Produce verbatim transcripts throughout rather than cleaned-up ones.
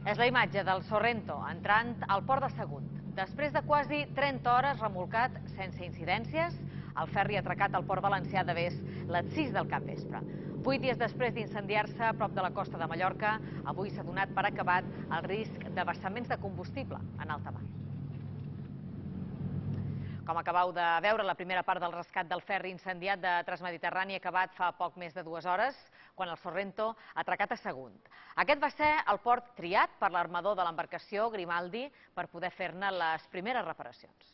És la imatge del Sorrento entrant al port de Sagunt. Després de quasi trenta hores remolcat sense incidències, el ferri atracat al port valencià d'Avés les sis del capvespre. Vuit dies després d'incendiar-se a prop de la costa de Mallorca, avui s'ha donat per acabat el risc de vessaments de combustible en alta mar. Com acabeu de veure, la primera part del rescat del ferri incendiat de Transmediterrani ha acabat fa poc més de dues hores, quan el Sorrento ha atracat a Sagunt. Aquest va ser el port triat per l'armador de l'embarcació, Grimaldi, per poder fer-ne les primeres reparacions.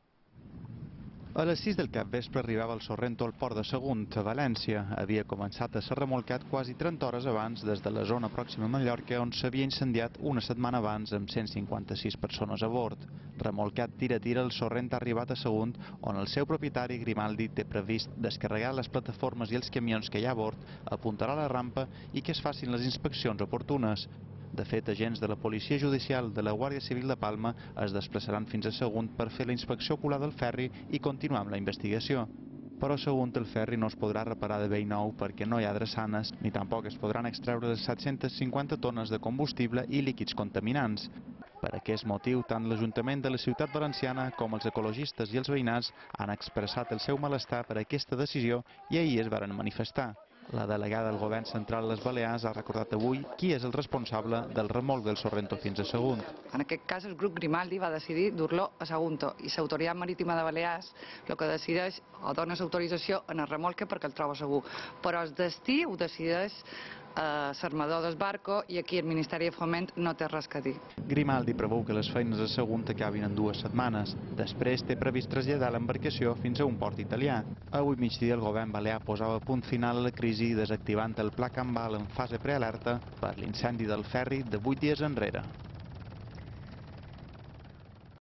A les sis del capvespre arribava el Sorrento al port de Sagunt, a València. Havia començat a ser remolcat quasi trenta hores abans des de la zona pròxima a Mallorca, on s'havia incendiat una setmana abans amb cent cinquanta-sis persones a bord. Remolcat tira a tira, el Sorrento ha arribat a Sagunt, on el seu propietari, Grimaldi, té previst descarregar les plataformes i els camions que hi ha a bord, apuntarà la rampa i que es facin les inspeccions oportunes. De fet, agents de la Policia Judicial de la Guàrdia Civil de Palma es desplaçaran fins a Sagunt per fer la inspecció ocular del ferri i continuar amb la investigació. Però a Sagunt el ferri no es podrà reparar de vell nou perquè no hi ha drassanes, ni tampoc es podran extreure les set-centes cinquanta tones de combustible i líquids contaminants. Per aquest motiu, tant l'Ajuntament de la Ciutat Valenciana com els ecologistes i els veïnats han expressat el seu malestar per aquesta decisió i ahir es varen manifestar. La delegada del govern central a les Balears ha recordat avui qui és el responsable del remolc del Sorrento fins a Sagunt. En aquest cas, el grup Grimaldi va decidir dur-lo a Sagunto i l'Autoritat Marítima de Balears el que decideix o dona l'autorització en el remolque perquè el troba segur. Però el destí ho decideix l'armador del barco i aquí el Ministeri de Foment no té res a dir. Grimaldi preveu que les feines a Sagunt acabin en dues setmanes. Després té previst traslladar l'embarcació fins a un port italià. Avui migdia el govern balear posava punt final a la crisi desactivant el pla Cambal en fase prealerta per l'incendi del ferri de vuit dies enrere.